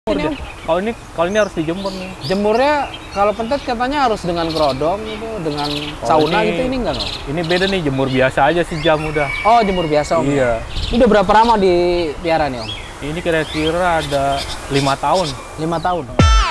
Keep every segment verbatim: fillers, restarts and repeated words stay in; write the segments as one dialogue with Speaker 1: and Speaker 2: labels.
Speaker 1: Ini, kalau ini kalau ini harus dijemur nih.
Speaker 2: Jemurnya kalau pentet katanya harus dengan kerodong gitu, dengan
Speaker 1: Oh,
Speaker 2: sauna
Speaker 1: ini,
Speaker 2: gitu, ini enggak, Om?
Speaker 1: Ini beda nih, jemur biasa aja sejam udah.
Speaker 2: Oh, jemur biasa, Om.
Speaker 1: Iya.
Speaker 2: Ini udah berapa lama di piara nih, Om?
Speaker 1: Ini kira-kira ada lima tahun.
Speaker 2: Lima tahun.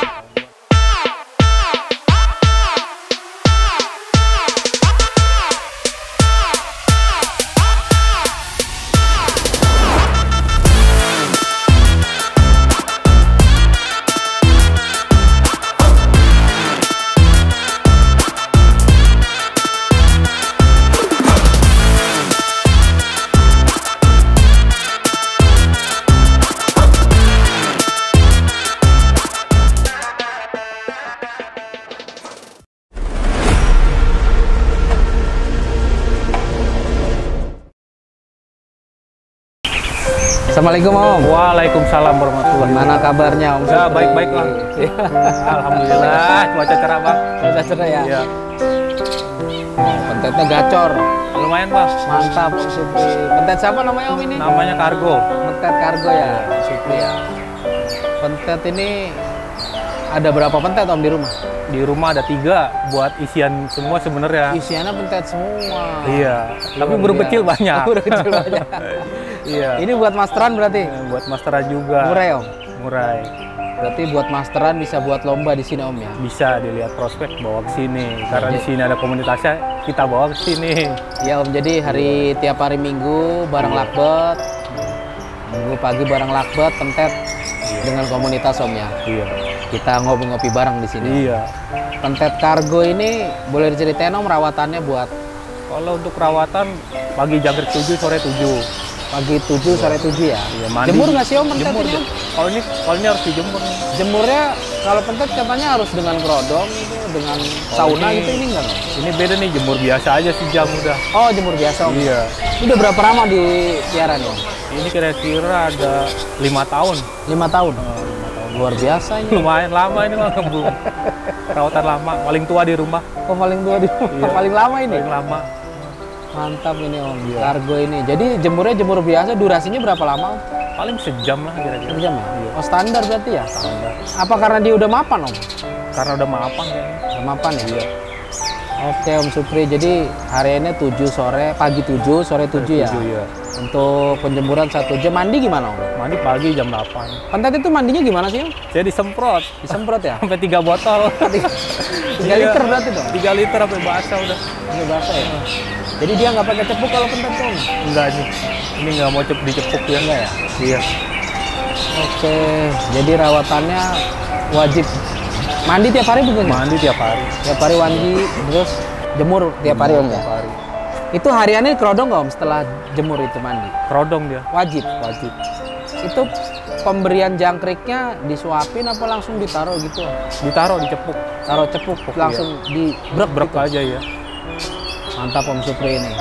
Speaker 2: Assalamualaikum, Om.
Speaker 1: Waalaikumsalam warahmatullahi
Speaker 2: Gimana kabarnya, Om?
Speaker 1: Ya, baik-baik lah. Alhamdulillah, cuaca cerah, Bang.
Speaker 2: Cuaca cerah ya?
Speaker 1: Iya.
Speaker 2: Oh, pentetnya gacor.
Speaker 1: Lumayan, Bang.
Speaker 2: Mantap, Om Supri. Pentet siapa namanya, Om, ini?
Speaker 1: Namanya Kargo.
Speaker 2: Pentet Kargo ya, Om Supri ya. Pentet ini ada berapa pentet, Om, di rumah?
Speaker 1: Di rumah ada tiga buat isian semua sebenarnya.
Speaker 2: Isiannya pentet semua.
Speaker 1: Iya. Tapi
Speaker 2: Luar
Speaker 1: burung
Speaker 2: biasa.
Speaker 1: kecil banyak.
Speaker 2: Burung kecil banyak.
Speaker 1: Iya.
Speaker 2: Ini buat masteran berarti?
Speaker 1: Eh, buat masteran juga.
Speaker 2: Murai, Om?
Speaker 1: Murai.
Speaker 2: Berarti buat masteran bisa buat lomba di sini, Om, ya?
Speaker 1: Bisa dilihat prospek bawa ke sini. Karena di sini ada komunitasnya, kita bawa ke sini.
Speaker 2: Ya, Om. Jadi hari tiap hari Minggu bareng
Speaker 1: Iya.
Speaker 2: lakbet. Minggu pagi bareng lakbet, pentet
Speaker 1: Iya.
Speaker 2: dengan komunitas, Om, ya.
Speaker 1: Iya.
Speaker 2: Kita ngopi-ngopi bareng di sini, Om.
Speaker 1: Iya.
Speaker 2: Pentet Kargo ini boleh diceritain, Om, rawatannya buat
Speaker 1: Kalau untuk perawatan pagi jangkrik tujuh, sore tujuh.
Speaker 2: pagi tujuh, sore tujuh ya?
Speaker 1: Iya, mandi.
Speaker 2: Jemur nggak sih, Om, pentet
Speaker 1: Jemur.
Speaker 2: ini, Om?
Speaker 1: Kalau ini kalau ini harus dijemur.
Speaker 2: Jemurnya kalau pentet katanya harus dengan kerodong gitu, dengan sauna
Speaker 1: ini-
Speaker 2: gitu, ini enggak, Om?
Speaker 1: Ini beda nih, jemur biasa aja sejam udah.
Speaker 2: Oh, jemur biasa, Om.
Speaker 1: Iya.
Speaker 2: Ini udah berapa lama di piara nih, Om?
Speaker 1: Ini kira-kira ada lima tahun.
Speaker 2: Lima tahun.
Speaker 1: Oh, lima tahun.
Speaker 2: Luar biasa ini.
Speaker 1: Lumayan lama ini mah, Bung. Perawatan lama, paling tua di rumah.
Speaker 2: Oh, paling tua di rumah.
Speaker 1: Iya.
Speaker 2: Paling lama ini.
Speaker 1: Paling lama.
Speaker 2: Mantap ini, Om.
Speaker 1: Iya.
Speaker 2: Kargo ini. Jadi jemurnya jemur biasa, durasinya berapa lama, Om?
Speaker 1: Paling sejam lah kira-kira.
Speaker 2: Satu jam ya?
Speaker 1: Iya.
Speaker 2: Oh, standar berarti ya?
Speaker 1: Standar.
Speaker 2: Apa karena dia udah mapan, Om?
Speaker 1: Karena udah maafan kayaknya.
Speaker 2: Udah mapan ya?
Speaker 1: Iya.
Speaker 2: Oke, Om Supri. Jadi hariannya tujuh sore, pagi tujuh, sore tujuh ya?
Speaker 1: Tujuh, iya.
Speaker 2: Untuk penjemuran satu jam. Mandi gimana, Om?
Speaker 1: Mandi pagi jam delapan.
Speaker 2: Pentet itu mandinya gimana sih, Om?
Speaker 1: Saya disemprot
Speaker 2: Disemprot ya?
Speaker 1: sampai tiga botol.
Speaker 2: tiga
Speaker 1: Iya.
Speaker 2: liter berarti dong?
Speaker 1: tiga liter sampai basah udah.
Speaker 2: Ini basah ya? Jadi dia nggak pakai cepuk kalau pentet, Om?
Speaker 1: Enggak nih. Ini nggak mau cep dicepuk ya.
Speaker 2: Enggak ya?
Speaker 1: Iya.
Speaker 2: Oke, jadi rawatannya wajib. Mandi tiap hari bukan?
Speaker 1: Mandi tiap hari.
Speaker 2: Tiap hari mandi, terus jemur tiap hari, Om ya?
Speaker 1: Tiap hari.
Speaker 2: Itu hariannya kerodong nggak, Om, setelah jemur itu mandi?
Speaker 1: Kerodong dia.
Speaker 2: Wajib.
Speaker 1: Wajib.
Speaker 2: Itu pemberian jangkriknya disuapin apa langsung ditaruh gitu, Om?
Speaker 1: Ditaruh dicepuk.
Speaker 2: Taruh cepuk, langsung di brek
Speaker 1: Brek
Speaker 2: gitu.
Speaker 1: aja ya.
Speaker 2: Mantap, Om Supri ini.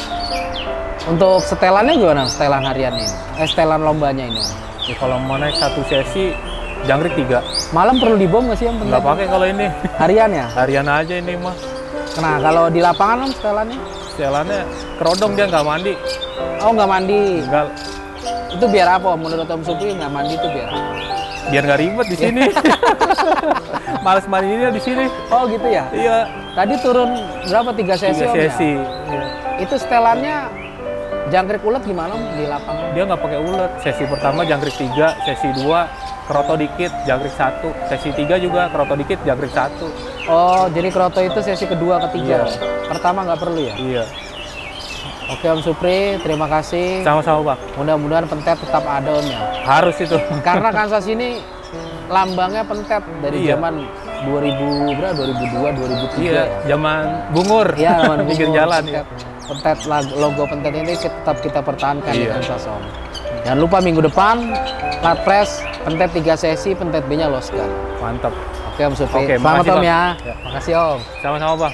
Speaker 2: Untuk setelannya gimana? Setelan hariannya ini? Eh, setelan lombanya ini, Om?
Speaker 1: Ya, kalau mau naik satu sesi jangkrik tiga.
Speaker 2: Malam perlu dibom nggak sih, Om?
Speaker 1: Nggak pakai kalau ini.
Speaker 2: Harian ya?
Speaker 1: Harian aja ini mah.
Speaker 2: Nah, kalau di lapangan, Om, setelannya?
Speaker 1: Jalannya kerodong dia nggak mandi.
Speaker 2: Oh, nggak mandi.
Speaker 1: Nggak,
Speaker 2: Itu biar apa, Om? Menurut Om Supri nggak mandi itu biar apa?
Speaker 1: biar nggak ribet di sini. Males mandinya di sini.
Speaker 2: Oh, gitu ya?
Speaker 1: Iya.
Speaker 2: Tadi turun berapa? Tiga sesi,
Speaker 1: Tiga
Speaker 2: Om, ya?
Speaker 1: sesi. Iya.
Speaker 2: Itu setelannya jangkrik ulet gimana, Om, di lapangan?
Speaker 1: Dia nggak pakai ulet. Sesi pertama jangkrik tiga, sesi dua keroto dikit, jangkrik satu, sesi tiga juga keroto dikit, jangkrik satu.
Speaker 2: Oh, jadi keroto itu sesi kedua, ketiga.
Speaker 1: Iya.
Speaker 2: Pertama nggak perlu ya?
Speaker 1: Iya.
Speaker 2: Oke, Om Supri, terima kasih.
Speaker 1: Sama-sama, Bang.
Speaker 2: Mudah-mudahan pentet tetap ada, Om, ya.
Speaker 1: Harus itu.
Speaker 2: Karena Kansas ini lambangnya pentet dari
Speaker 1: Iya.
Speaker 2: zaman dua ribu berapa? dua ribu dua, dua ribu tiga
Speaker 1: Iya,
Speaker 2: ya.
Speaker 1: zaman bungur.
Speaker 2: Iya, lawan
Speaker 1: pinggir
Speaker 2: bungur,
Speaker 1: jalan.
Speaker 2: pentet,
Speaker 1: Iya.
Speaker 2: pentet lag- logo pentet ini tetap kita pertahankan di
Speaker 1: Iya.
Speaker 2: Kansas, Om. Jangan lupa minggu depan Lapres pentet tiga sesi, pentet B-nya Losgar.
Speaker 1: Mantap.
Speaker 2: Oke, Om Supri.
Speaker 1: Oke,
Speaker 2: Selamat,
Speaker 1: makasih,
Speaker 2: Om,
Speaker 1: Bang.
Speaker 2: ya.
Speaker 1: Ya.
Speaker 2: Makasih, Om.
Speaker 1: Sama-sama, Bang.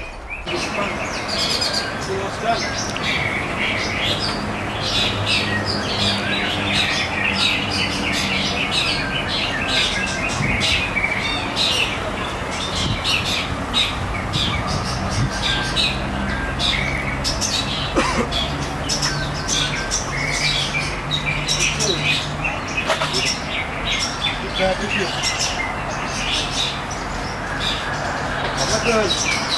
Speaker 3: Tiga tujuh. Apa tuh?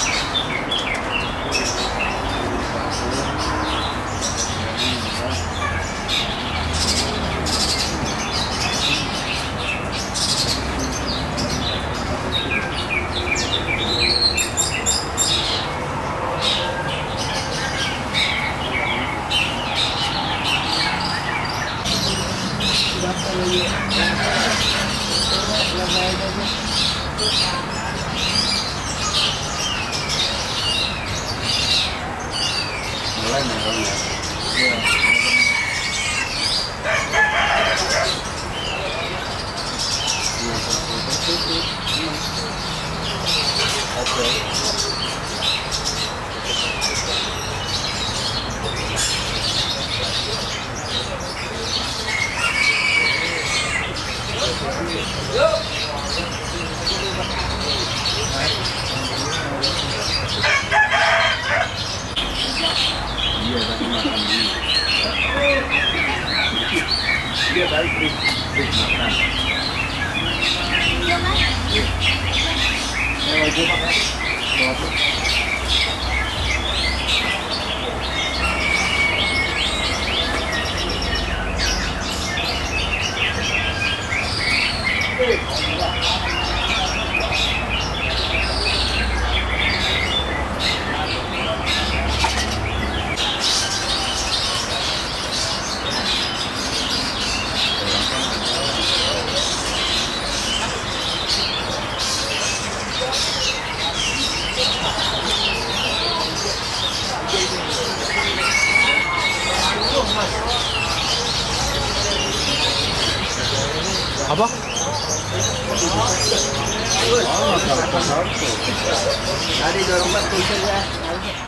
Speaker 3: Mulai merong ya. Oke. Iya, tadi makan dulu. Iya, tadi break, break makan. Ini wajib makan. Berapa?
Speaker 1: Apa?
Speaker 3: Tadi dorong banget ya.